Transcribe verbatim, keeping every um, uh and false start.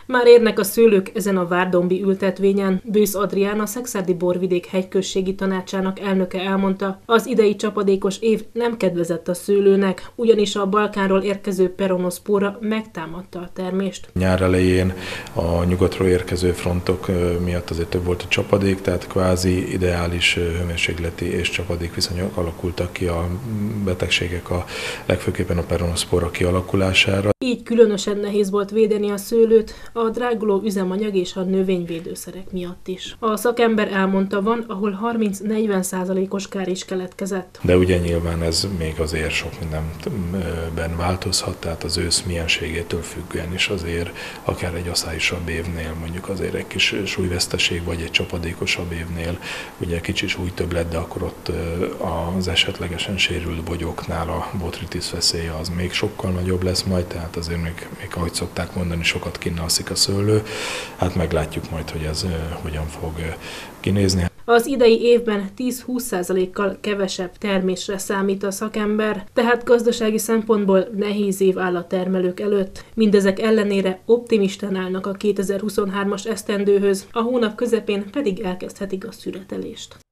Már érnek a szőlők ezen a várdombi ültetvényen. Bősz Adrián, a Szekszárdi Borvidék hegyközségi tanácsának elnöke elmondta, az idei csapadékos év nem kedvezett a szőlőnek, ugyanis a Balkánról érkező peronoszpóra megtámadta a termést. Nyár elején a nyugatról érkező frontok miatt azért több volt a csapadék, tehát kvázi ideális hőmérsékleti és csapadék viszonyok alakultak ki a betegségek, a legfőképpen a peronoszpóra kialakulására. Így különösen nehéz volt védeni a szőlőt a dráguló üzemanyag és a növényvédőszerek miatt is. A szakember elmondta, van, ahol harminc-negyven százalékos kár is keletkezett. De ugye nyilván ez még azért sok mindenben változhat, tehát az ősz mienségétől függően is azért akár egy aszályosabb évnél, mondjuk azért egy kis súlyveszteség, vagy egy csapadékosabb évnél ugye kicsi súlytöbblet, de akkor ott az esetlegesen sérült bogyóknál a botritis veszélye az még sokkal nagyobb lesz majd, tehát azért még, még ahogy szokták mondani, sokat kinnalszik a szőlő. Hát meglátjuk majd, hogy ez hogyan fog kinézni. Az idei évben tíz-húsz százalékkal kevesebb termésre számít a szakember, tehát gazdasági szempontból nehéz év áll a termelők előtt. Mindezek ellenére optimistán állnak a kétezer-huszonhármas esztendőhöz, a hónap közepén pedig elkezdhetik a szüretelést.